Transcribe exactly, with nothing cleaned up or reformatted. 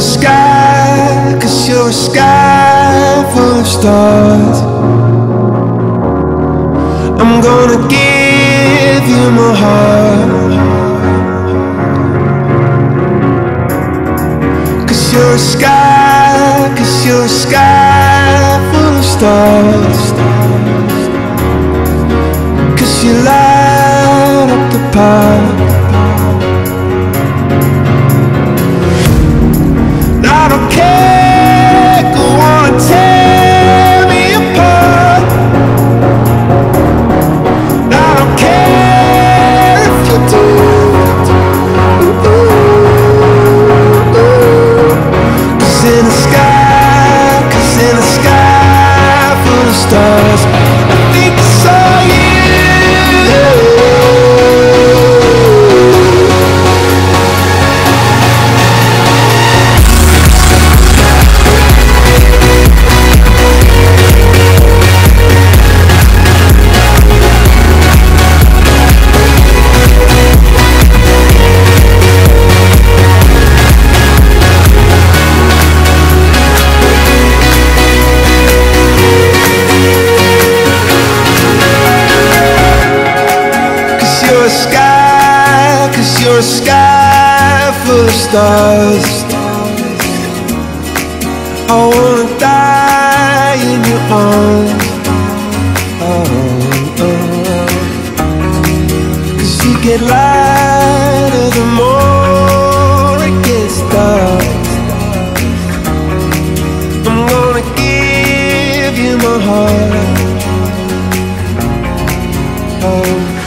sky, 'cause you're a sky full of stars. I'm gonna give you my heart, 'cause you're a sky, 'cause you're a sky full of stars. 'Cause you light up the park. I don't care, go on and tear me apart. I don't care if you do. Cause in the sky, cause in the sky full of stars, I think I saw you. You're a sky, 'cause you're a sky full of stars. I wanna die in your arms. Oh, oh. 'Cause you get lighter the more it gets dark. I'm gonna give you my heart. Oh.